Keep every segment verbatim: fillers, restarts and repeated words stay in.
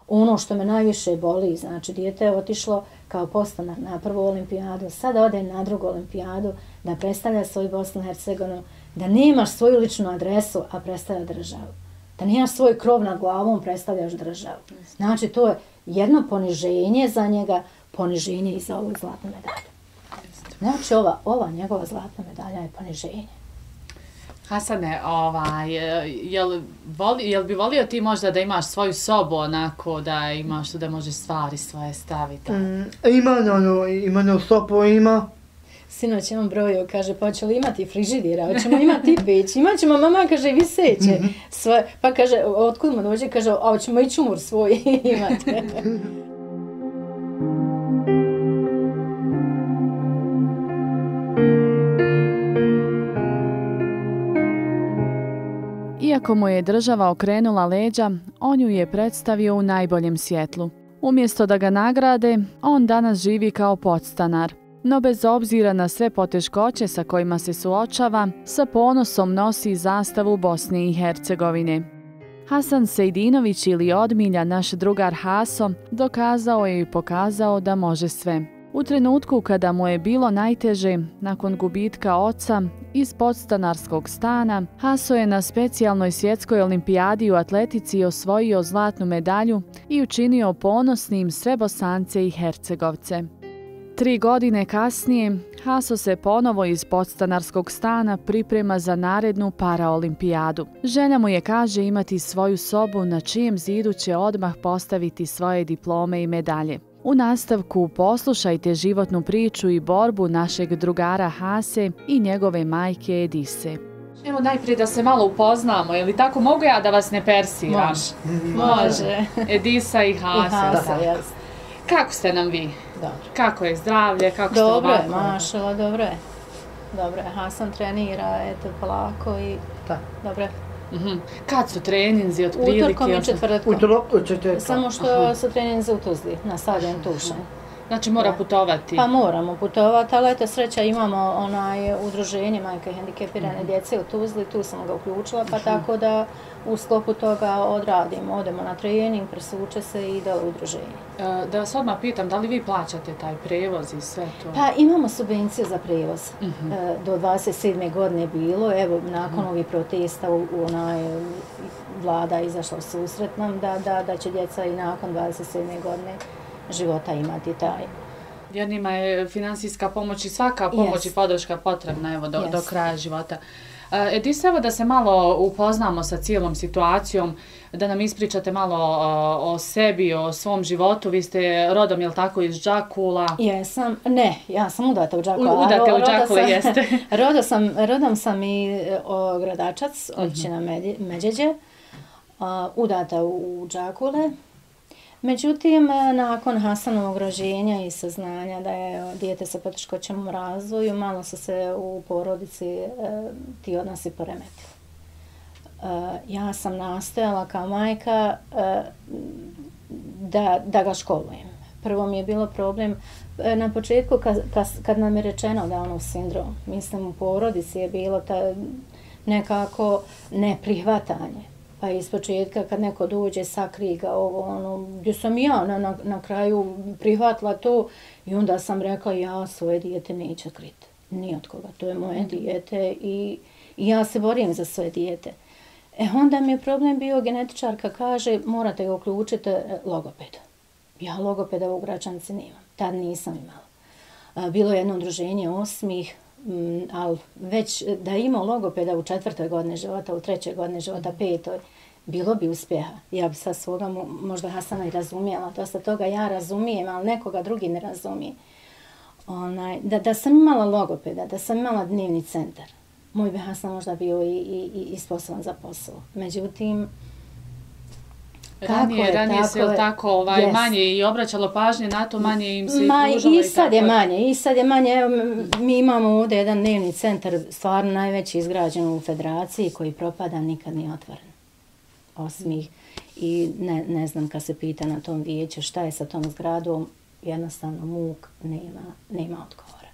ono što me najviše boli, znači dijete je otišlo kao podstanar na prvu olimpijadu, sada ode na drugu olimpijadu da predstavlja svoju Bosnu i Hercegovinu, da nemaš svoju ličnu adresu, a predstavlja državu. Da nemaš svoj krov nad glavom, predstavljaš državu. Znači, to je jedno poniženje za njega, poniženje i za ovu zlatnu medalju. Znači, ova, ova njegova zlatna medalja je poniženje. Hasane, ovaj, jel, voli, jel bi volio ti možda da imaš svoju sobu onako, da imaš tu da možeš stvari svoje staviti? Mm, ima ono, ima ono sobu, ima. Sinoć je on brojio, kaže, pa hoće li imati frižidira, hoćemo imati peć, imat ćemo, mama, kaže, viseće. Sve, pa kaže, otkud mu dođe, kaže, a hoćemo i čumur svoj imati. Iako mu je država okrenula leđa, on ju je predstavio u najboljem svjetlu. Umjesto da ga nagrade, on danas živi kao podstanar. No bez obzira na sve poteškoće sa kojima se suočava, sa ponosom nosi zastavu Bosne i Hercegovine. Hasan Sejdinović ili Odmilja, naš drugar Haso, dokazao je i pokazao da može sve. U trenutku kada mu je bilo najteže, nakon gubitka oca, iz podstanarskog stana, Haso je na specijalnoj svjetskoj olimpijadi u atletici osvojio zlatnu medalju i učinio ponosnim sve Bosance i Hercegovce. Tri godine kasnije, Haso se ponovo iz podstanarskog stana priprema za narednu paraolimpijadu. Želja mu je, kaže, imati svoju sobu na čijem zidu će odmah postaviti svoje diplome i medalje. U nastavku poslušajte životnu priču i borbu našeg drugara Hase i njegove majke Edise. Evo najprije da se malo upoznamo, je li tako, mogu ja da vas ne persiram? Može. Može. Edisa i Hasa. I Hasa, jes. Kako ste nam vi? Dobro. Kako je zdravlje, kako ste dobro ovako? Dobro je, mašala, dobro je. Dobro je, Hasan trenira, eto, polako i da. Dobro je. Mm-hmm. Kad su treninzi, otprilike? Utorkom i četvrtkom. Utorkom i četvrtkom. Samo što Aha. su treninzi u Tuzli, na stadion Tušanj. Znači mora da. putovati? Pa moramo putovati, ali eto sreća imamo onaj udruženje majke hendikepirane mm-hmm. djece u Tuzli, tu sam ga uključila, pa mm-hmm. tako da u sklopu toga odradimo, odemo na trening, presuče se i ide u udruženje. E, da vas odmah pitam, da li vi plaćate taj prevoz i sve to? Pa imamo subvenciju za prevoz. Mm-hmm. E, do dvadeset sedme godine bilo, evo nakon mm-hmm. ovih protesta u, u onaj, vlada izašla u susret nam da, da, da će djeca i nakon dvadeset sedme godine života imati taj. Jer njima je finansijska pomoć i svaka pomoć yes. i podrška potrebna evo, do, yes. do kraja života. Edisa, evo da se malo upoznamo sa cijelom situacijom, da nam ispričate malo o, o sebi, o svom životu. Vi ste rodom, je li tako, iz Đakula? Jesam, ne, ja sam udata u Đakula. U, udate u Đakule, jeste. Rodom sam, rodom sam i o, Gradačac, općina mm-hmm. Međeđe, a, udata u, u Đakule. Međutim, nakon Hasanovog rođenja i saznanja da je dijete sa poteškoćama u razvoju, malo su se u porodici e, ti odnosi poremetili. E, ja sam nastojala kao majka e, da, da ga školujem. Prvo mi je bilo problem e, na početku kad, kad, kad nam je rečeno Downov sindrom. Mislim, u porodici je bilo ta nekako neprihvatanje. Pa iz početka kad neko dođe, sakri ga ovo, ono, gdje sam ja na, na, na kraju prihvatila to i onda sam rekla ja svoje dijete neću kriti. Ni od koga, to je moje dijete i, i ja se borim za svoje dijete. E onda mi je problem bio, genetičarka kaže morate ga uključiti logopedu. Ja logopeda u Gračanci nemam, tad nisam imala. Bilo je jedno udruženje osmih, Mm, ali već da ima logopeda u četvrtoj godine života, u trećoj godine života, petoj, bilo bi uspjeha. Ja bi sad svoga možda Hasana i razumijela, dosta toga ja razumijem, ali nekoga drugi ne razumije. Onaj, da, da sam imala logopeda, da sam imala dnevni centar, moj bi Hasan možda bio i, i, i sposoban za posao. Međutim, Ranije, je, ranije tako se je tako ovaj, yes. manje i obraćalo pažnje na to, manje im se Ma, i pružalo. I sad je manje, i sad je manje. Evo, mi imamo ovdje jedan dnevni centar, stvarno najveći izgrađen u federaciji, koji propada, nikad nije otvoren. Osim ih. I ne, ne znam kad se pita na tom vijeću šta je sa tom zgradom, jednostavno muk nema, nema odgovora.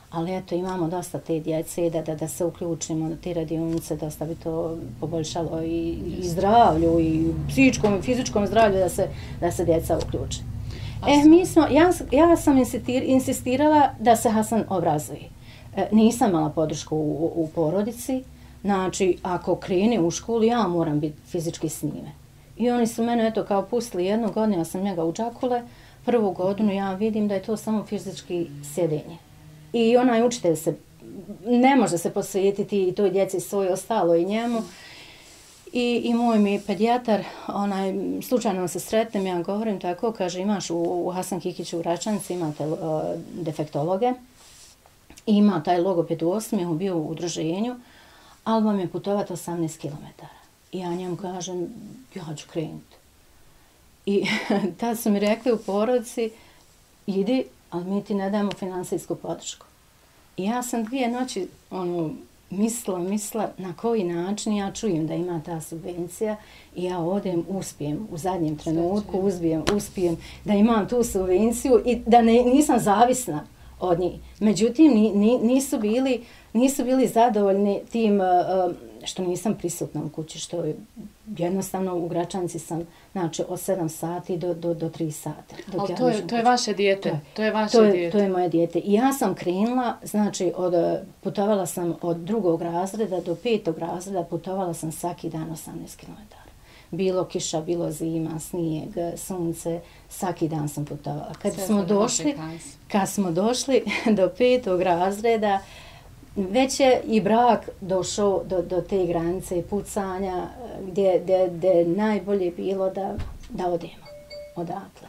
ali eto imamo dosta te djece da, da, da se uključimo na te radionice, dosta bi to poboljšalo i, i zdravlju, i psihičkom i fizičkom zdravlju da se, da se djeca uključe. E, mi smo, ja, ja sam insistirala da se Hasan obrazuje. E, nisam imala podršku u, u porodici, znači ako krene u školu ja moram biti fizički s njime. I oni su mene eto kao pustili jednu godinu, ja sam njega u Đakule, prvu godinu ja vidim da je to samo fizički sjedenje. I onaj učitelj se ne može se posvetiti i toj djeci svoje ostalo i njemu. I, i moj mi pedijatar, onaj, slučajno se sretnem, ja govorim tako, kaže imaš u, u Hasan Kikiću u Račanici imate uh, defektologe, i ima taj logoped u Osmijehu, bio u udruženju, ali vam je putovati osamnaest kilometara. I ja njemu kažem, ja ću krenuti. I tad su mi rekli u porodici, idi, ali mi ti ne dajemo finansijsku podršku. I ja sam dvije noći ono, mislila, mislila na koji način ja čujem da ima ta subvencija i ja odem, uspijem u zadnjem trenutku, uspijem, uspijem da imam tu subvenciju i da ne, nisam zavisna od njih. Međutim, ni, ni, nisu, bili, nisu bili zadovoljni tim uh, što nisam prisutna u kući, što je jednostavno u Gračanici sam, znači, od sedam sati do, do, do tri sata. Ali ja to, je, to je vaše dijete? To je, to je vaše to je, dijete? To je moje dijete. I ja sam krenula, znači, od, putovala sam od drugog razreda do petog razreda, putovala sam svaki dan osamnaest kilometara. Bilo kiša, bilo zima, snijeg, sunce, svaki dan sam putovala. Kad Sve smo došli, kad smo došli do petog razreda, već je i brak došao do, do te granice pucanja gdje, gdje, gdje je najbolje bilo da, da odemo odatle.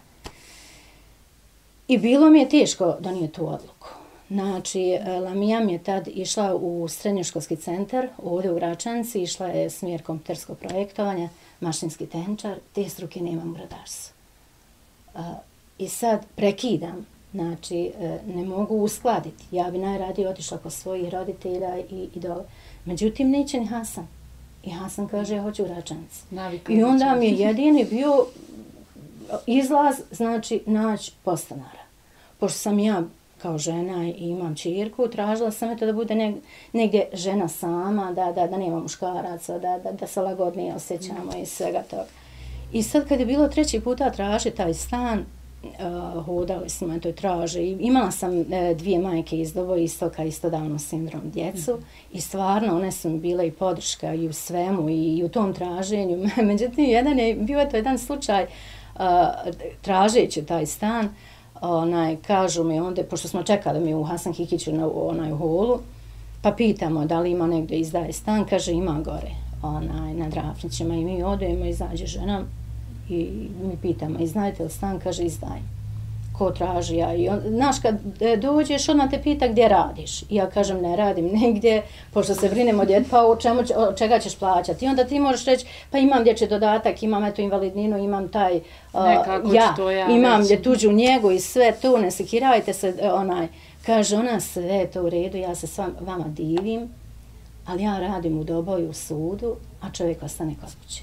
I bilo mi je teško donijeti tu odluku. Znači, Lamija mi je tad išla u srednjoškolski centar, ovdje u Gračanici, išla je smjer kompjuterskog projektovanja, mašinski tehničar, te struke nemam u gradarstvu. I sad prekidam. Znači, ne mogu uskladiti. Ja bi najradije otišla kod svojih roditelja i, i dole. Međutim, neće ni Hasan. I Hasan kaže, ja hoću u Račanici. I onda mi je jedini bio izlaz, znači, naći podstanara. Pošto sam ja kao žena i imam čirku, tražila sam eto da bude negdje žena sama, da, da, da nema muškaraca, da, da, da se lagodnije osjećamo i svega toga. I sad kad je bilo treći puta traži taj stan, Uh, hodali smo, eto, traže. I imala sam uh, dvije majke iz Doboistoka, isto Downov sindrom djecu mm. i stvarno one su mi bile i podrška i u svemu i, i u tom traženju. Međutim, jedan je bio to jedan slučaj uh, tražeći taj stan, onaj, kažu mi onda, pošto smo čekali mi u Hasan Kikiću na onaj holu, pa pitamo da li ima negdje izdaje stan, kaže ima gore onaj, na Drafnićima i mi odemo, izađe žena i mi pitamo, i znajte li stan? Kaže, izdaj. Ko traži ja? I on, znaš, kad dođeš, odmah te pita gdje radiš. I ja kažem, ne radim negdje, pošto se brinem o djetu, pa o, čemu, o čega ćeš plaćati? I onda ti možeš reći, pa imam dječji dodatak, imam eto invalidninu, imam taj, uh, ja, ja, imam gdje tuđu njegu i sve to, ne sekirajte se, onaj. Kaže, ona sve to u redu, ja se s vama divim, ali ja radim u Doboju u sudu, a čovjek ostane kod kuće.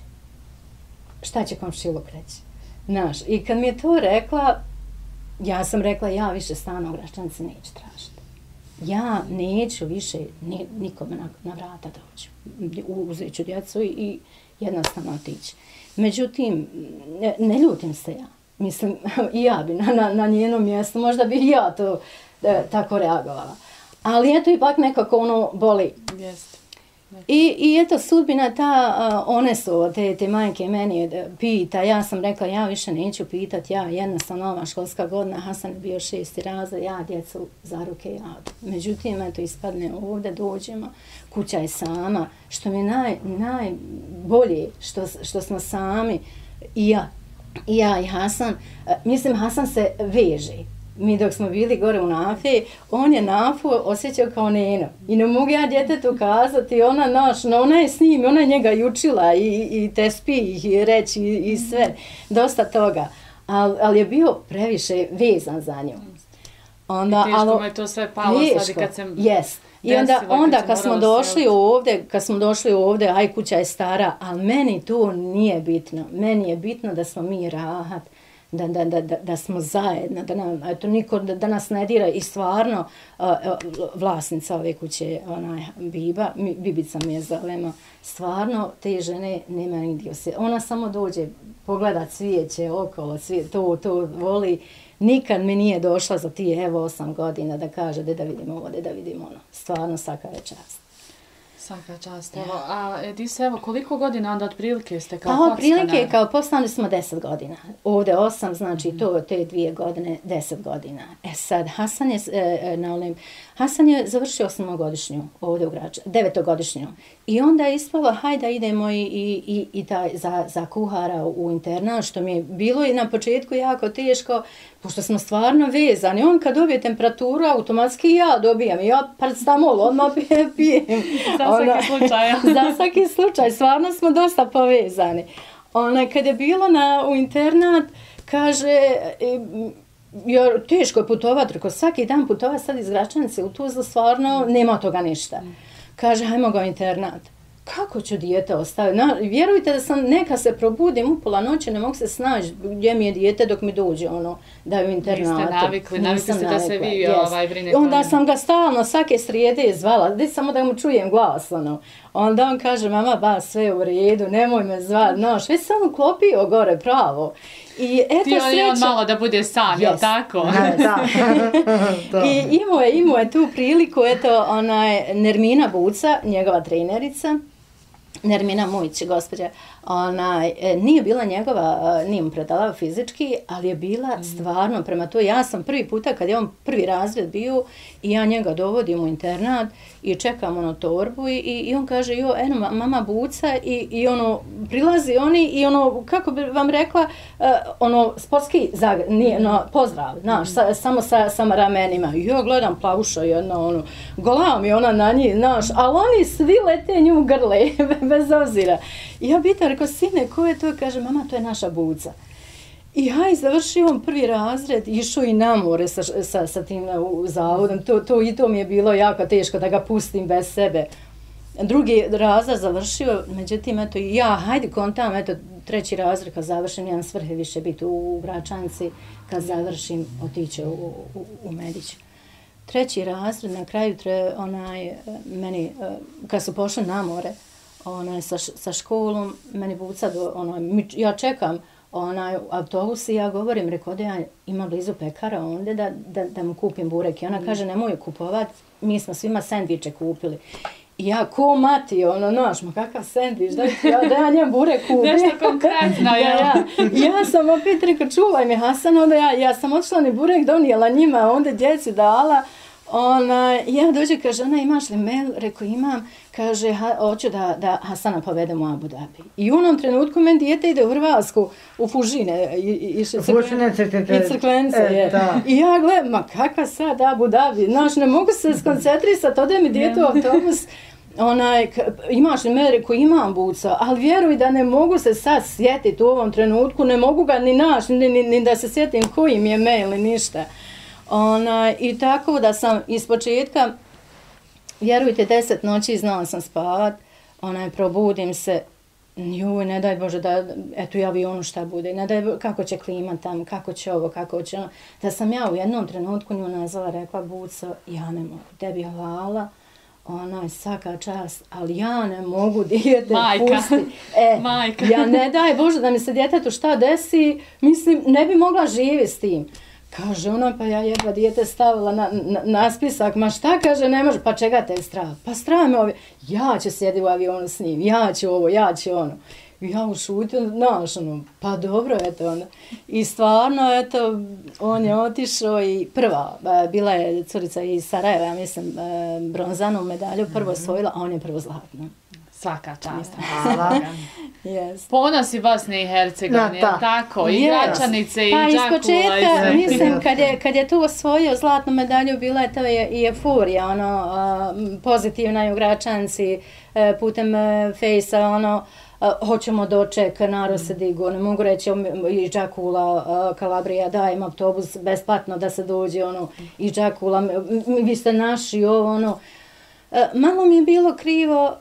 Šta će komšiluk reći? Znaš, i kad mi je to rekla, ja sam rekla, ja više stana u Gračanici neću tražiti. Ja neću više ni, nikome na, na vrata doći. Uzet ću djecu i, i jednostavno otići. Međutim, ne, ne ljutim se ja. Mislim, i ja bi na, na, na njenom mjestu, možda bi i ja to e, tako reagovala. Ali eto, ipak nekako ono boli. Jeste. I, I eto, sudbina ta, uh, one su, te, te majke meni pita, ja sam rekla, ja više neću pitat, ja jednostavno ova školska godina, Hasan je bio šesti razred, ja djecu za ruke ja. Međutim, eto, ispadne ovdje, dođemo, kuća je sama, što mi je naj, najbolje, što, što smo sami, i ja, i ja i Hasan, uh, mislim, Hasan se veže. Mi dok smo bili gore u Nafiji, on je Nafu osjećao kao neno. I ne mogu ja djetetu kazati, ona naš, no ona je s njim, ona je njega i učila i, i tespih i reći i, i sve, dosta toga. Al, ali je bio previše vezan za nju. Onda, I teško mu je to sve palo sad i kad se yes. I onda, onda kad, kad smo došli ovdje, kad smo došli ovdje, aj kuća je stara, ali meni to nije bitno. Meni je bitno da smo mi rahat, da, da, da, da, da smo zajedno, da, nam, eto, niko da, da nas ne dira i stvarno uh, vlasnica ove kuće, onaj Biba, mi, Bibica mi je zovemo, stvarno te žene nema nigdje se. Ona samo dođe, pogleda cvijeće okolo, cvijet, to, to voli. Nikad mi nije došla za ti evo osam godina da kaže da vidimo ovo, da vidimo ono. Stvarno svaka je čast. Svaka čast. Evo, a Edisa, evo, koliko godina onda otprilike ste kao podstanar? podstanar? Otprilike kao podstanar smo deset godina. Ovdje osam, znači mm. to te dvije godine, deset godina. E sad, Hasan je, e, na onim, Hasan je završio osmogodišnju ovdje u Graču, devetogodišnju. I onda je ispalo, hajde idemo i, i, i, i taj, za, za kuhara u internat, što mi je bilo i na početku jako teško, pošto smo stvarno vezani. On kad dobije temperaturu, automatski ja dobijam. Ja paracetamol odmah pijem. Za svaki slučaj. Za svaki slučaj. Stvarno smo dosta povezani. Ona, kad je bilo na, u internat, kaže, jer teško je putovati, rekao, svaki dan putovati sad iz Gračanice u Tuzlu, stvarno nema toga ništa. Kaže, hajmo ga u internat. Kako ću dijete ostaviti? Na, vjerujte da sam neka se probudim u pola noći, ne mogu se snaći gdje mi je dijete dok mi dođe ono da je u internatu. Niste navikli, navikli ste da se vi yes. ovaj brinete. Onda sam ga stalno svake srijede zvala, gdje samo da mu čujem glas ono. Onda on kaže, mama, ba, sve u redu, nemoj me zvati, noš, već sam uklopio gore pravo. I eto ti on je on malo da bude sam, yes. jel tako? Da. I imao je, imao je tu priliku, eto, onaj, Nermina Buca, njegova trenerica, Nermina Mujić, gospođa, ona, nije bila njegova, nije mu predala fizički, ali je bila stvarno prema to. Ja sam prvi puta, kad je on prvi razred bio, i ja njega dovodim u internat i čekam ono torbu i, i on kaže, jo, eno, mama Buca i, i ono, prilazi oni i ono, kako bi vam rekla, uh, ono, sportski zagr, nije, no, pozdrav, znaš, sa, samo sa, sa ramenima. I ja gledam plavuša jedno, ono, golao mi ona na njih, znaš, ali oni svi lete nju grle, bez obzira. I ja pitam, rekao, sine, ko je to? Kaže, mama, to je naša Buca. I haj, završio on prvi razred, išao i na more sa, sa, sa tim uh, zavodom. To, to, I to mi je bilo jako teško da ga pustim bez sebe. Drugi razred završio, međutim, eto, ja, hajde kontam, eto, treći razred kad završim, nemam svrhe više biti u, u Gračanci, kad završim, otići u, u, u Medić. Treći razred, na kraju, tre, onaj, meni, kad su pošli na more, onaj, sa, sa školom, meni Buca, do, onaj, ja čekam, onaj autobus i ja govorim, rekao da ja ima blizu pekara onda da, da, da mu kupim burek. I ona kaže, nemoj kupovat, mi smo svima sendviče kupili. I ja, ko mati, ono, noš, ma kakav sendvič, da ja, da ja njem burek kupim. Nešto konkretno, ja, ja. Ja sam opet rekao, čuvaj mi Hasan, onda ja, ja sam otišla ni burek donijela njima, onda djeci dala. Ona, ja dođe, kaže, ona, imaš li mail? Rekao, imam. Kaže, ha, hoću da, da Hasana povedem u Abu Dhabi. I u onom trenutku meni dijete ide u Hrvatsku, u Fužine. I, i, i Crkvenice. E, I ja gledam, ma kakva sad Abu Dhabi? Znaš, ne mogu se skoncentrisati, ode mi dijete u autobus. Onaj, imaš li mail? Rekao, imam Buca, ali vjeruj da ne mogu se sad sjetiti u ovom trenutku, ne mogu ga ni naći, ni, ni, ni da se sjetim koji mi je mail i ništa. Ona, i tako da sam iz početka, vjerujte, deset noći znala sam spavat, onaj, probudim se, juj, ne daj Bože da, eto, ja avionu šta bude, ne daj Bože, kako će klimat tam, kako će ovo, kako će ono. Da sam ja u jednom trenutku nju nazvala, rekla, Buco, ja ne mogu, tebi hvala, onaj, svaka čast, ali ja ne mogu dijete pustiti. E, Majka. Ja ne daj Bože da mi se djetetu šta desi, mislim, ne bi mogla živjeti s tim. Kaže ona, pa ja jedva dijete stavila na, na, na spisak, ma šta, kaže, ne može, pa čega te je strah? Pa strah me ovi, ja ću sjedi u avionu s njim, ja ću ovo, ja ću ono. I ja ušutio, znaš, ono, pa dobro, eto, onda. I stvarno, eto, on je otišao i prva, bila je curica iz Sarajeva, ja mislim, bronzanu medalju prvo osvojila, a on je prvo zlatno. Svaka čast. Hvala. Yes. Ponosi Bosne i Hercegovine, no, tako, i Gračanice, yes. i pa, Đakula. Pa iz početka, mislim, kad je, kad je tu osvojio zlatnu medalju, bila je to je, i euforija, ono, uh, pozitivna u Gračanci, uh, putem uh, Fejsa, ono, uh, hoćemo doček, narod se digo, ne mogu reći iz Đakula, uh, Kalabrija, dajem autobus besplatno da se dođe, ono, iz Đakula, vi ste naši, ovo, ono. Uh, malo mi je bilo krivo, uh,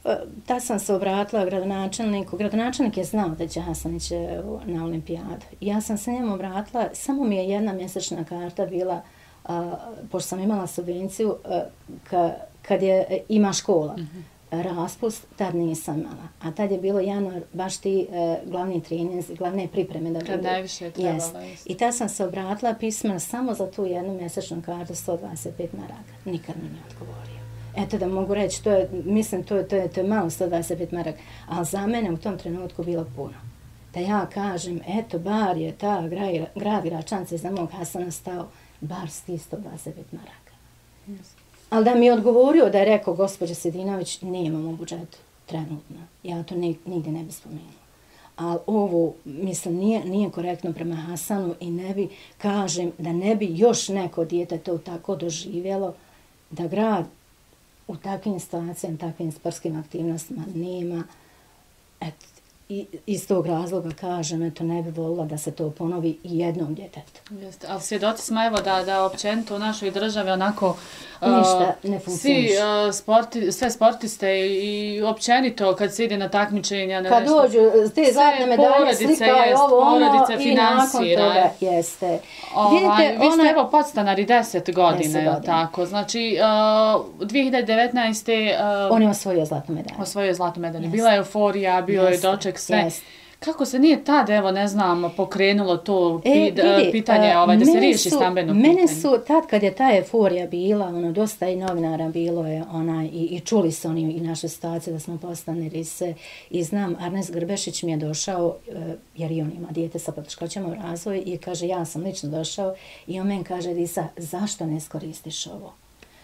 tad sam se obratila gradonačelniku. Gradonačelnik je znao da će Hasan ići na olimpijadu. Ja sam se njemu obratila, samo mi je jedna mjesečna karta bila, a, pošto sam imala subvenciju, a, ka, kad je ima škola. Mm-hmm. Raspust, tad nisam imala. A tad je bilo januar, baš ti e, glavni treninzi, glavne pripreme. Da kad najviše je trebalo. Yes. I tad sam se obratila pismeno samo za tu jednu mjesečnu kartu, sto dvadeset pet maraka. Nikad mi nije odgovorio. Eto da mogu reći, to je, mislim, to je, to je, to je malo sto dvadeset pet maraka, ali za mene u tom trenutku bilo puno. Da ja kažem, eto, bar je ta grad, grad Gračance za mog Hasana stao, bar sti sto dvadeset pet maraka. Yes. Ali da mi je odgovorio da je rekao, gospođa Sedinović, nemam u budžetu trenutno. Ja to nigdje ne bi spomenula. Ali ovo, mislim, nije, nije korektno prema Hasanu i ne bi, kažem, da ne bi još neko dijete to tako doživjelo, da grad u takvim situacijama, takvim sportskim aktivnostima nema. Eto, i iz tog razloga kažem, eto, ne bi volila da se to ponovi i jednom djetetu. Jeste, ali svjedoci smo evo da, da općenito u našoj državi onako ništa ne funkcioniš. Svi, uh, sporti, sve sportiste i općenito kad se ide na takmičenja. Na kad nešto, dođu te zlatne medalje, slika je ovo ono i nakon toga jeste. Ovaj, vidite, vi ste ona... evo podstanari deset godina, je li tako? Znači, uh, dvije hiljade devetnaeste. Uh, On je osvojio zlatnu medalju. Osvojio zlatnu medalju. Bila je euforija, bio jeste. Je doček sve. Jeste. Kako se nije tad, evo, ne znam, pokrenulo to e, pid, vidi, pitanje, ovaj, da se riješi stambeno pitanje? Mene su, tad kad je ta euforija bila, ono, dosta i novinara bilo je, ona, i, i čuli su oni i naše situacije da smo postanili se, i znam, Arnes Grbešić mi je došao, jer i on ima dijete sa poteškoćama u razvoju, i kaže, ja sam lično došao, i on meni kaže, Risa, zašto ne iskoristiš ovo?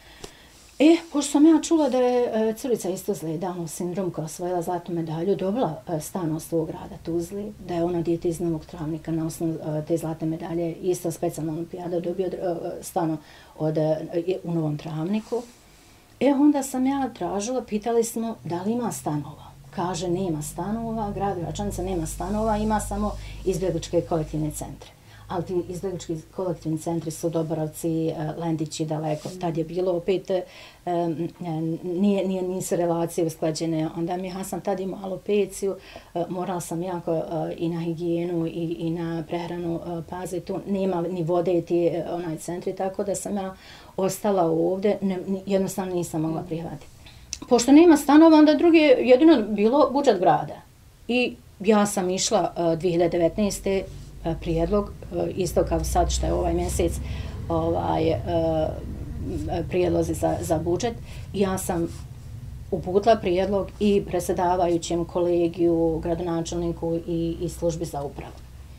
E, pošto sam ja čula da je curica iz Tuzle, Downov sindrom, koja osvojila zlatnu medalju, dobila stan u svog grada Tuzli, da je ona dijete iz Novog Travnika na osnovu te zlatne medalje, isto specijalna olimpijada, dobio stan od, u Novom Travniku. E, onda sam ja tražila, pitali smo da li ima stanova. Kaže, nema stanova, grad Gračanica nema stanova, ima samo izbjegličke kolektivne centre. Ali ti izbjeglički kolektivni centri su Doborovci, Lendići daleko. Tad je bilo opet, nije, nije, nisu relacije usklađene. Onda mi Hasan tad imao alopeciju, morala sam jako i na higijenu i, i na prehranu paziti. Tu nema ni vode ti onaj centri, tako da sam ja ostala ovdje, ne, jednostavno nisam mogla prihvatiti. Pošto nema stanova, onda drugi je jedino bilo budžet grada. I ja sam išla dvije hiljade devetnaeste prijedlog, isto kao sad što je ovaj mjesec ovaj, prijedlozi za, za budžet. Ja sam uputila prijedlog i predsjedavajućem kolegiju, gradonačelniku i, i službi za upravu.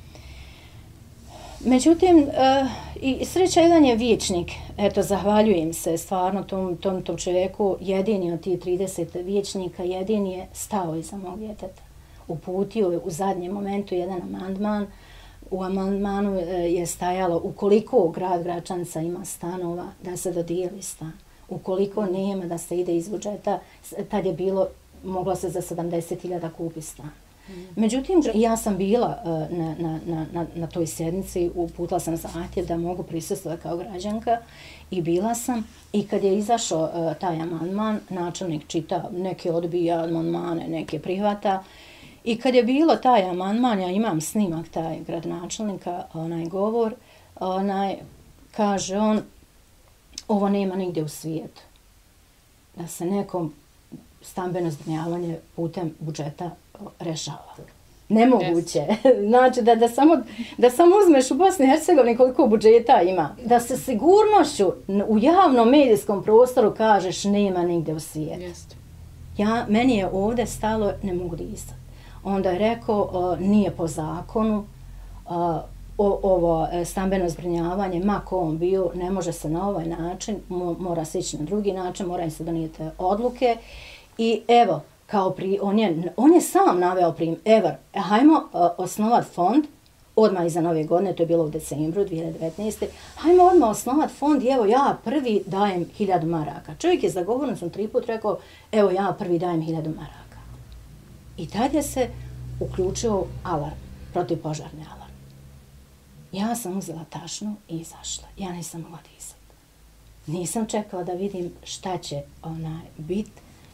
Međutim, i sreća jedan je vijećnik, eto, zahvaljujem se stvarno tom, tom, tom čovjeku, jedini od tih trideset vijećnika, jedini je stao iza mog djeteta. Uputio je u zadnjem momentu jedan amandman. U amandmanu je stajalo ukoliko grad Gračanica ima stanova, da se dodijeli stan. Ukoliko nema, da se ide iz budžeta, tad je bilo, moglo se za sedamdeset hiljada kupi stan. Međutim, ja sam bila na, na, na, na, na toj sjednici, uputila sam zahtjev da mogu prisustvovati kao građanka i bila sam. I kad je izašao taj amandman, načelnik čita, neke odbija amandmane, neke prihvata. I kad je bilo taj amandman, ja imam snimak taj gradonačelnika, onaj govor, onaj, kaže on, ovo nema nigdje u svijetu. Da se nekom stambeno zbrinjavanje putem budžeta rešava. Nemoguće. Yes. Znači da, da, samo, da samo uzmeš u Bosni i Hercegovini koliko budžeta ima. Da se sigurnošću u javnom medijskom prostoru kažeš nema nigdje u svijetu. Yes. Ja, meni je ovdje stalo, ne mogu disati. Onda je rekao, uh, nije po zakonu, uh, o, ovo stambeno zbrinjavanje, ma ko on bio, ne može se na ovaj način, mo, mora se ići na drugi način, mora se donijeti odluke. I evo, kao pri, on, je, on je sam naveo primjer, evo, hajmo uh, osnovati fond, odmah iza nove godine, to je bilo u decembru dvije hiljade devetnaeste. Hajmo odmah osnovati fond i evo ja prvi dajem hiljadu maraka. Čovjek je za govornicom tri put rekao, evo ja prvi dajem hiljadu maraka. I tad je se uključio alarm, protivpožarni alarm. Ja sam uzela tašnu i izašla. Ja nisam mogla disati. Nisam čekala da vidim šta će onaj bit.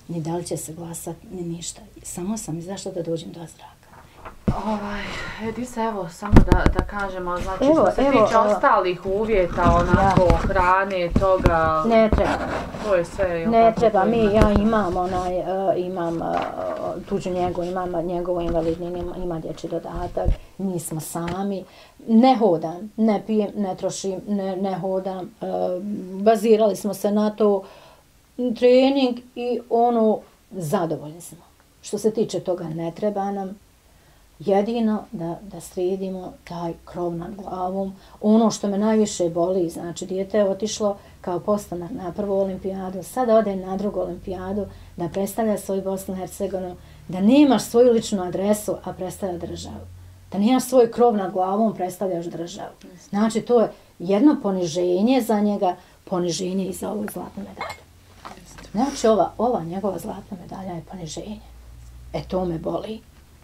ni da li će se glasati, ni ništa. Samo sam izašla da dođem do zraka. Ovaj, Edisa, evo, samo da, da kažemo, znači evo, što se evo, tiče ostalih uvjeta, onako, ja. hrane, toga... Ne treba. To je sve... Ne treba, mi, ja imam, onaj, uh, imam uh, tuđu njegu, imam njegovu invalidninu, ima, ima dječji dodatak, mi smo sami. Ne hodam, ne pijem, ne trošim, ne, ne hodam. Uh, bazirali smo se na to trening i ono, zadovoljni smo. Što se tiče toga, ne treba nam. Jedino da, da sredimo taj krov nad glavom. Ono što me najviše boli, znači dijete je otišlo kao podstanar na prvu olimpijadu, sada ode na drugu olimpijadu, da predstavlja svoju Bosnu i Hercegovinu, da nemaš svoju ličnu adresu, a predstavlja državu. Da nemaš svoj krov nad glavom, predstavljaš državu. Znači to je jedno poniženje za njega, poniženje i za ovu zlatnu medalju. Znači ova, ova njegova zlatna medalja je poniženje. E to me boli.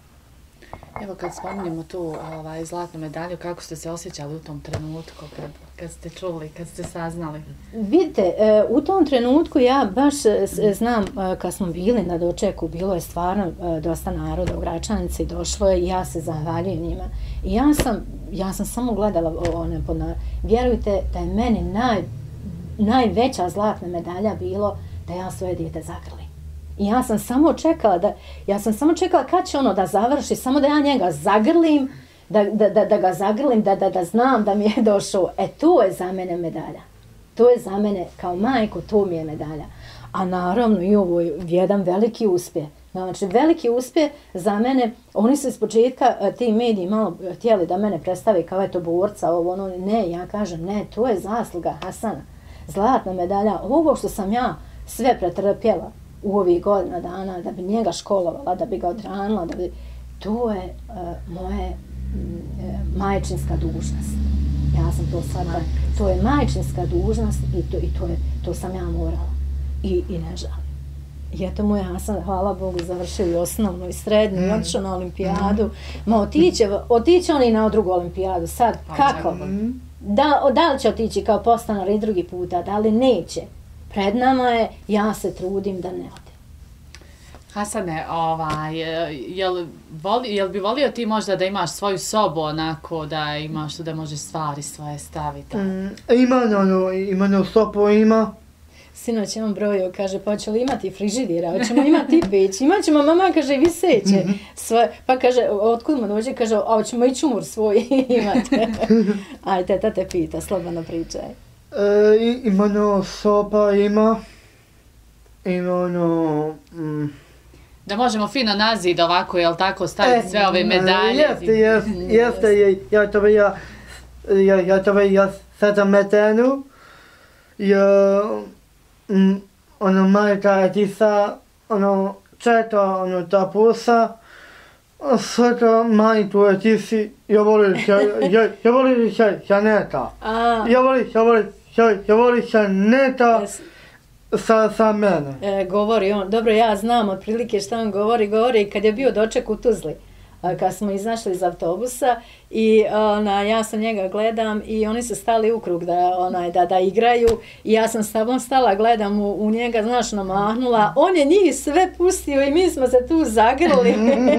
Evo kad spominjemo tu ovaj, zlatnu medalju, kako ste se osjećali u tom trenutku kad, kad ste čuli, kad ste saznali? Vidite, u tom trenutku ja baš znam kad smo bili na dočeku, bilo je stvarno dosta naroda u Gračanici, došlo je i ja se zahvaljujem njima. I ja sam, ja sam samo gledala one podna... Vjerujte da je meni naj, najveća zlatna medalja bilo da ja svoje dijete zagrlim. I ja sam samo čekala da, ja sam samo čekala kad će ono da završi, samo da ja njega zagrlim, da, da, da, da ga zagrlim, da, da, da znam da mi je došao. E, to je za mene medalja. To je za mene, kao majku, to mi je medalja. A naravno i ovo je jedan veliki uspjeh. Znači, veliki uspjeh za mene, oni su iz početka, ti mediji malo htjeli da mene predstavi kao eto borca, ovo ono, ne, ja kažem, ne, to je zasluga Hasana. Zlatna medalja, ovo što sam ja sve pretrpjela u ovih godina dana, da bi njega školovala, da bi ga odranila, da bi... To je uh, moje uh, majčinska dužnost. Ja sam to sada, to je majčinska dužnost i to, i to, je, to sam ja morala. I, i ne žalim. I eto moj Hasan, hvala Bogu, završio i osnovnu i srednju, mm. otišao na olimpijadu. Mm. Ma otiće, otiće on i na drugu olimpijadu. Sad, kako? Mm. Da, da li će otići kao podstanar i drugi puta, da li neće? Pred nama je, ja se trudim da ne ode. Hasane, ovaj, jel, voli, jel bi volio ti možda da imaš svoju sobu onako, da imaš tu da možeš stvari svoje staviti? Mm, ima ono, ima ono sobu, ima. Sinoć je on brojio, kaže, pa će li imati frižidira, hoćemo imati peć, imat ćemo, mama kaže, viseće. Mm-hmm. Svoje, pa kaže, otkud mu dođe, kaže, a hoćemo i čumur svoj imati. Aj, teta te pita, slobodno pričaj. E, ima ono soba, ima. Ima ono... Mm. Da možemo fino na zid ovako, jel tako, staviti e, sve ove medalje. Jeste, jeste, jeste, ja to bi ja, ja, ja to bi ja sada metenu. Ja, mm, ono majka Edisa, ono četa, ono ta pusa. Sada majku Edisi, ja volim se, ja, ja volim se, ja neta. Ja volim, ja volim, ja, ja volim se neta. Sa, sa mene. E, govori on, dobro ja znam otprilike šta on govori, govori kad je bio doček u Tuzli, a, kad smo izašli iz autobusa i ona, ja sam njega gledam i oni su stali u krug da, onaj, da, da igraju i ja sam s tobom stala, gledam u, u njega, znaš, namahnula, on je njih sve pustio i mi smo se tu zagrli.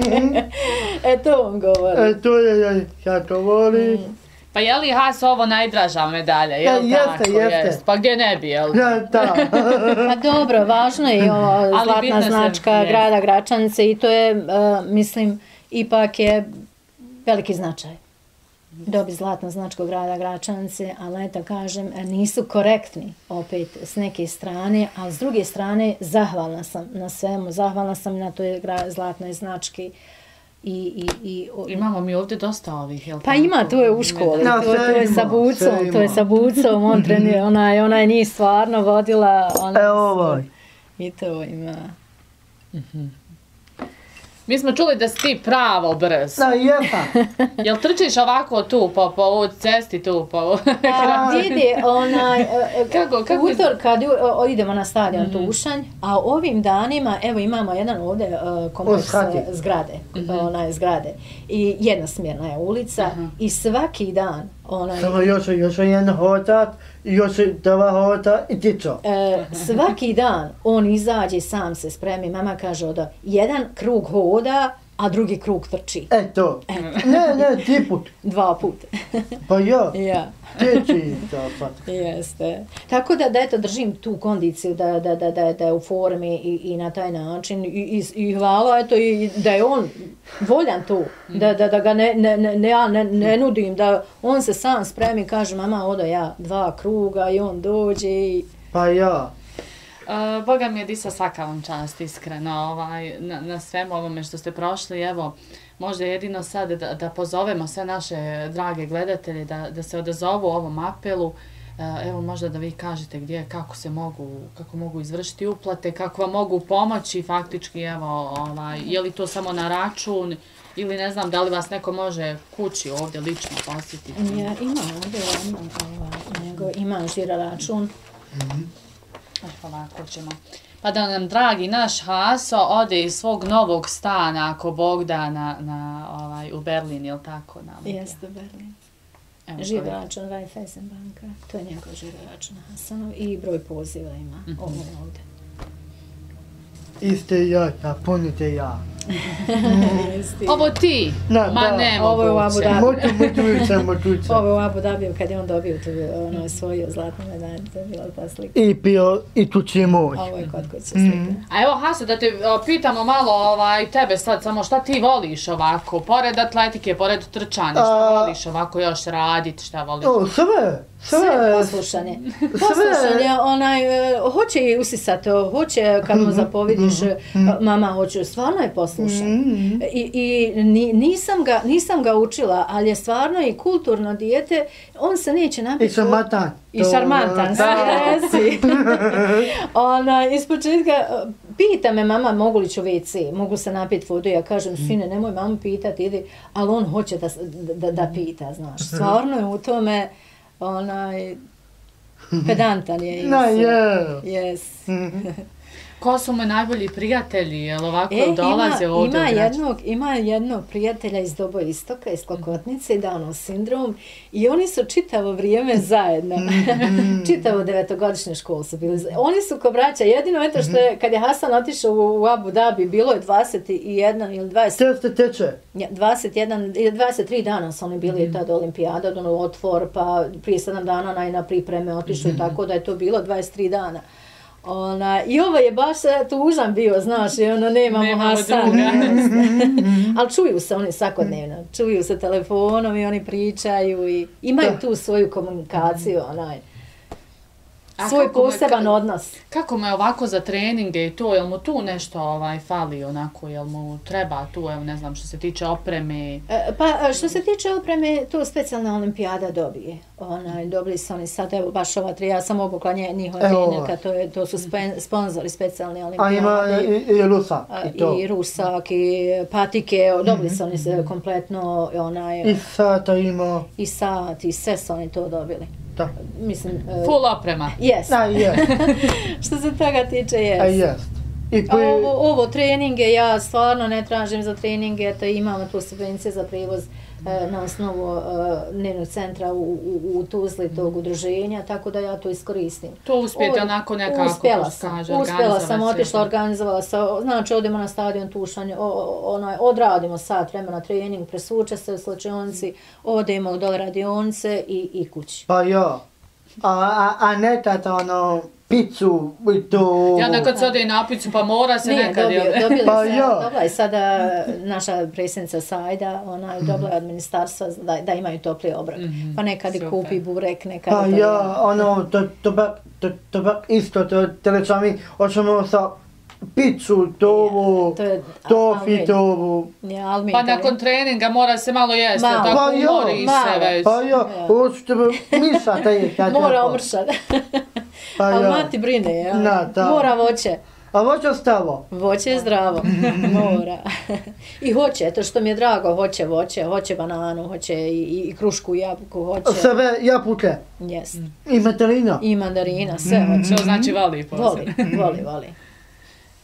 E to on govori. E to je, ja, ja to volim. Mm. Pa je li Has ovo najdraža medalja, jel ja, tako? Jeste, jeste. Jest. Pa gdje ne bi, jel? Ja, da. Pa dobro, važno je ovo zlatna značka se, grada Gračanice i to je, uh, mislim, ipak je veliki značaj. Dobi zlatna značka grada Gračanice, ali eto kažem, nisu korektni opet s neke strane, ali s druge strane zahvalna sam na svemu, zahvalna sam na toj zlatnoj znački. I, i, i, o... Imamo mi ovdje dosta ovih, jel' Pa ima, to je u školi, no, to, to je sa Bucom, to je sa Bucom, on trenuje, ona, ona je njih stvarno vodila. Ona e, ovaj. I to ima. Mm-hmm. Mi smo čuli da si ti pravo brz. Da, jepa. Jel trčiš ovako tu, po, po ovoj cesti tu, po... A, Didi, onaj, kako, kako utor kad o, idemo na stadion mm-hmm. Tušanj, a ovim danima, evo imamo jedan ovdje uh, kompleks zgrade, mm-hmm. onaj zgrade, i jednosmjerna je ulica uh-huh. i svaki dan Onaj, Samo još, još jedan hotat, još dva hota i tičo. E, svaki dan on izađe, sam se spremi, mama kaže da jedan krug hoda, a drugi krug trči. Eto, ne, ne, ti put. Dva puta. Pa ja, Ja. teči to sad. Jeste. Tako da, da eto, držim tu kondiciju da, da, da, da, da je u formi i, i na taj način. I, i, i hvala, eto, i da je on voljan tu. Da, da, da ga ne, ne, ne, ja ne, ne nudim, da on se sam spremi, kaže, mama, odo ja dva kruga i on dođe i... Pa ja. Uh, Boga mi je Disa svaka vam čast, iskreno, ovaj, na, na svemu ovome što ste prošli. Evo, možda jedino sad da, da pozovemo sve naše drage gledatelje da, da se odazovu ovom apelu. Uh, evo, možda da vi kažete gdje, kako se mogu, kako mogu izvršiti uplate, kako vam mogu pomoći faktički, evo, ovaj, je li to samo na račun ili ne znam, da li vas neko može kući ovdje lično posjetiti? Ja, ima ovdje, ima, ovaj, nego ima žiro račun. Mm-hmm. Ovako ćemo. Pa da nam dragi naš Haso ode iz svog novog stana, ako Bog da, na, na, ovaj, u Berlin, jel tako? Jeste, Berlin. Žiro račun Raiffeisen banka, to je njegov žiro račun Hasanov i broj poziva ima, mm-hmm. ovo je ovdje. Iste ja, punite ja. Ovo ti? Na, Ma da. ne Ovo je u Abu Dhabi. Motu, motuvica, motuvica. Ovo je u Abu Dhabi kad je on dobio tu ono, svoju zlatnu medalju, to je bila ta slika. I pio, i tu će moć. Ovo je kod kuće slika. Mm. A evo Haso, da te o, pitamo malo ovaj, tebe sad, samo šta ti voliš ovako, pored atletike, pored trčanja, šta A... voliš ovako još raditi, šta voliš? O, sve, sve. Sve poslušanje. Poslušanje, onaj, hoće i usisati, hoće kad mu zapovidiš, mama hoće, stvarno je poslušan. Mm-hmm. I, i nisam, ga, nisam ga učila, ali je stvarno i kulturno dijete, on se neće napiti. I šarmantan. I šarmantan, si. Ona, ispočetka, pita me mama mogu li ću ve ce, mogu se napiti vodu, ja kažem, sine, nemoj mamu pitati, idi, ali on hoće da, da, da pita, znaš. Stvarno je u tome, onaj, pedantan je. No, je. Yes. Ko su mu najbolji prijatelji, jel ovako e, dolaze ima, ovdje? Ima jednog, ima jednog prijatelja iz Dobo Istoka, iz Klokotnice, Downov sindrom, i oni su čitavo vrijeme zajedno. Čitavo devetogodišnje škole su bili zajedno. Oni su ko braća, jedino eto što je, kad je Hasan otišao u, u Abu Dhabi, bilo je dvadeset jedan ili dvadeset... Teče, teče. Ja, dvadeset jedan, dvadeset tri dana su oni bili mm. tada olimpijada, ono, otvor, pa prije sedam dana na, na pripreme otišli, mm. tako da je to bilo dvadeset tri dana. Ona, i ovo je baš tužan bio, znaš, i ono, nemamo Nemamo Hasana. Ali čuju se oni svakodnevno, čuju se telefonom i oni pričaju i imaju tu svoju komunikaciju, onaj, svoj poseban odnos. Kako mu je ovako za treninge i to, jel mu tu nešto ovaj, fali onako, jel mu treba tu, evo ne znam, što se tiče opreme? E, pa što se tiče opreme, to specijalna olimpijada dobije. Onaj, dobili su oni sad, evo baš ova tri, ja sam obukla njihova trenerka, to, je, to su spe, sponzori specijalne olimpijade. A ima i, i rusak i to? I rusak, i patike, dobili su oni se kompletno, onaj... I sata ima... I sat, i sve su oni to dobili. Da. Mislim... Uh, Full oprema. Yes. A, yes. Što se toga tiče, yes. A, yes. I pri... ovo, ovo treninge, ja stvarno ne tražim za treninge, eto imamo tu subvencije za prijevoz e, na osnovu e, dnevnog centra u, u, u Tuzli tog udruženja, tako da ja to iskoristim. To uspijete Od, onako nekako, uspjela sam, kaže, uspjela sam, otišla, organizovala se, znači odemo na stadion Tušanj, ono, odradimo sat vremena trening, presuče se u slučajnici, odemo do radionice i, i kući. Pa ja, a, a, a ne tata ono... picu i to... Ja nekad se ode i na picu, pa mora se Nije, nekad... Nije, dobili pa se, ja. dobila je sada naša predsjednica Sajda, ona je dobila od ministarstva da, da imaju topli obrok. Mm-hmm. Pa nekad i kupi burek, nekad... Pa ja, ono, to, to, to, to, to isto, to telečami, hoćemo sa picu, tovu, tofi, tovu. Ja, pa nakon treninga mora se malo jesti, ma, tako pa umori se već. Pa ja, hoćete misa taj kad mora omršat. Pa ali ja. Mati brine, ja. Na, mora voće. A voće stavo? Voće je zdravo, mora. I hoće, to što mi je drago, hoće voće, hoće bananu, hoće i, i krušku, jabuku, hoće. Sve jabuke? Jes. I mandarina? I mandarina, sve hoće. To znači voli posebno. Voli, voli, voli.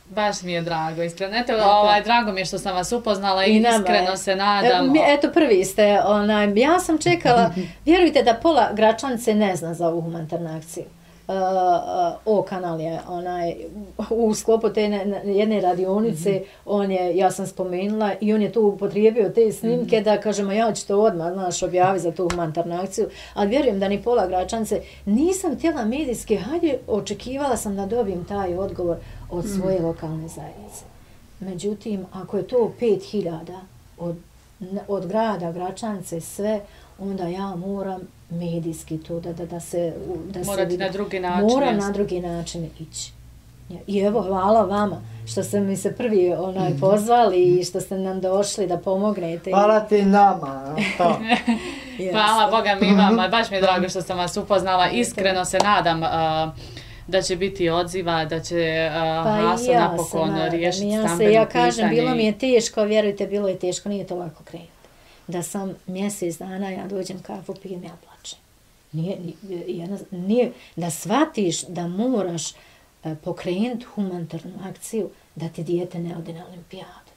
Baš mi je drago, iskreno. Eto, ovaj, drago mi je što sam vas upoznala i, i iskreno se nadam. E, eto, prvi ste, onaj, ja sam čekala, vjerujte da pola Gračanice ne zna za ovu humanitarnu akciju. Uh, uh, O kanal je onaj, u sklopu te ne, jedne radionice, mm-hmm. on je, ja sam spomenula, i on je tu upotrijebio te snimke mm-hmm. da kažemo ja ću to odmah, znaš, objaviti za tu humanitarnu akciju, ali vjerujem da ni pola Gračanice, nisam htjela medijske, hajde, očekivala sam da dobijem taj odgovor od svoje mm. lokalne zajednice. Međutim, ako je to pet hiljada od, od grada Gračanice sve, onda ja moram medijski to da, da, da se... Da Morati se, na drugi način. Moram na drugi način ići. I evo, hvala vama što ste mi se prvi onaj, pozvali i što ste nam došli da pomognete. Hvala ti nama. Hvala Boga mi vama, baš mi je drago što sam vas upoznala. Iskreno se nadam uh, da će biti odziva, da će uh, pa Haso ja napokon riješiti ja stambeno pitanje. Ja kažem, bilo mi je teško, vjerujte, bilo je teško, nije to lako krenuti. Da sam mjesec dana, ja dođem kafu, pijem, ja plačem. Nije, nije, nije, da shvatiš da moraš uh, pokrenuti humanitarnu akciju, da ti dijete ne ode na olimpijadu.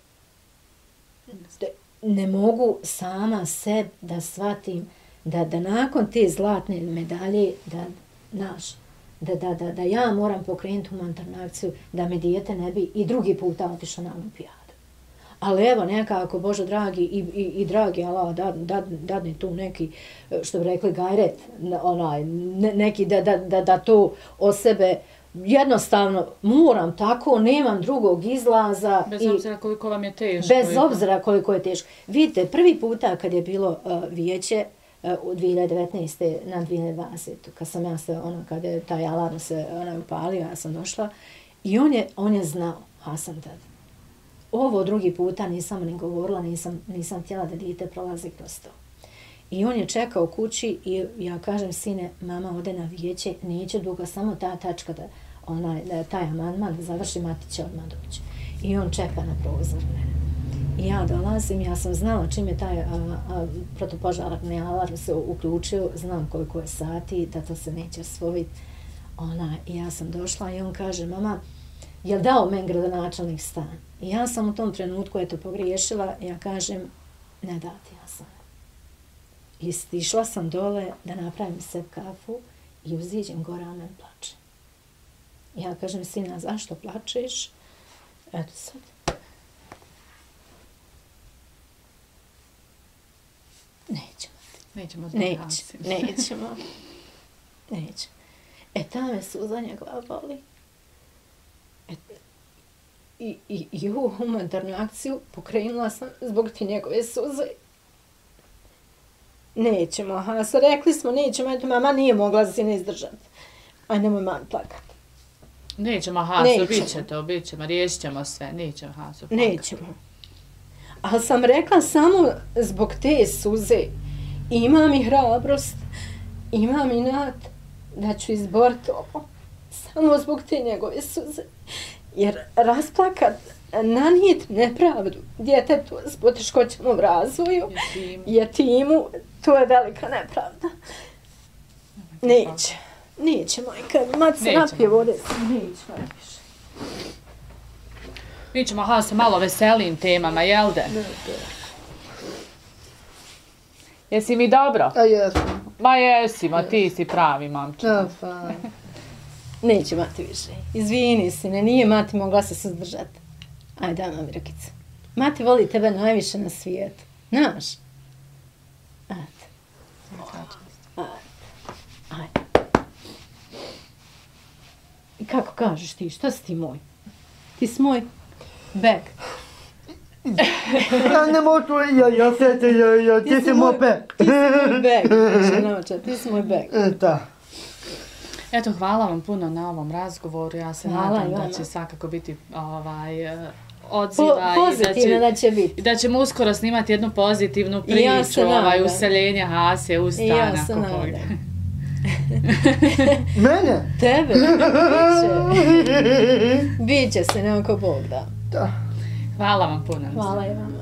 Ne mogu sama sebe da shvatim da, da nakon te zlatne medalje, da, naš, da, da, da, da ja moram pokrenuti humanitarnu akciju, da mi dijete ne bi i drugi puta otišao na olimpijadu. Ali evo nekako, Bože dragi, i, i, i dragi Allah, da, da, dadne tu neki, što bi rekli, gajret, onaj, ne, neki da, da, da, da to o sebe jednostavno moram tako, nemam drugog izlaza. Bez obzira koliko vam je teško. Bez obzira koliko je teško. Vidite, prvi puta kad je bilo uh, vijeće, u dvije hiljade devetnaeste na dvije hiljade dvadesete kad sam ja se, ono, kad je taj alarm se ona, upalio, ja sam došla i on je, on je znao, Hasan tad. Ovo drugi puta nisam ni govorila, nisam, nisam htjela da dijete prolazi kroz to. I on je čekao kući i ja kažem, sine, mama ode na vijeće, neće dugo, samo ta tačka, da, onaj, da taj amandman da završi, mati će odmah doći. I on čeka na prozor mene. I ja dolazim, ja sam znala čim je taj a, a, protupožarni alarm se uključio, znam koliko je sati, da to se neće osvojiti. Ona, i ja sam došla i on kaže, mama, je li dao men gradonačelnik stan? I ja sam u tom trenutku eto pogriješila, ja kažem, ne dati, ja sam. I stišla sam dole da napravim sebi kafu i uziđem gore, a men plače. Ja kažem, sina, zašto plačeš? Eto sad. Nećemo. Nećemo. Neće, nećemo. Nećemo. E, ta me suza njegova boli. E, i, i, I ovu humanitarnu akciju pokrenula sam zbog ti njegove suze. Nećemo, Haso, rekli smo, nećemo, eto, mama nije mogla se ne izdržati. Aj, nemoj mami plakati. Nećemo, Haso, bit će to, bit ćemo, riješit ćemo sve, nećemo, Haso, plakati. Nećemo. Ali sam rekla samo zbog te suze, imam i hrabrost, imam i nad da ću izboriti ovo. Samo zbog te njegove suze. Jer rasplakat, nanijet nepravdu djetetu s poteškoćama u razvoju, jetimu, to je velika nepravda. Neće. Neće, majka. Mat se napije vode. Neće, najviše. Mi ćemo, Haso, malo veselim temama, jel de? Jesi mi dobro? A jesam. Ma jesimo, ti si pravi momčin. Ja, pa. Neće mati više. Izvini, sine, nije mati mogla se suzdržati. Ajde, daj mami rukicu. Mati voli tebe najviše na svijetu. Znaš? Ajde. Ajde. Ajde. I kako kažeš ti, šta si ti moj? Ti si moj beg. Ja ne mogu, ja, ja sete, ja, ja, ti, ti si moj beg. Ti si moj beg, ženoča, ti si moj beg. Da. Eto, hvala vam puno na ovom razgovoru. Ja se hvala nadam da će svakako biti ovaj, odziva. Po, pozitivno da će, da će biti. Da ćemo uskoro snimati jednu pozitivnu priču, ja ovaj, useljenja Hase u stan. Ja se nadam. Mene? Tebe, biće. Biće se, neko Bog da. Da. Hvala vam puno. Hvala i vama.